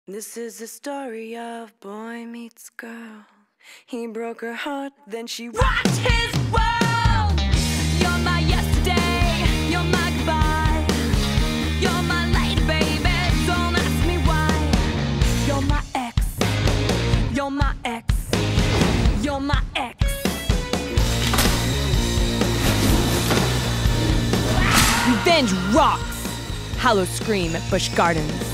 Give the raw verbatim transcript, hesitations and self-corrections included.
This is the story of boy meets girl. He broke her heart, then she rocked his world. You're my yesterday, you're my goodbye. You're my lady, baby, don't ask me why. You're my ex, you're my ex, you're my ex. Revenge rocks! Hollow scream at Busch Gardens.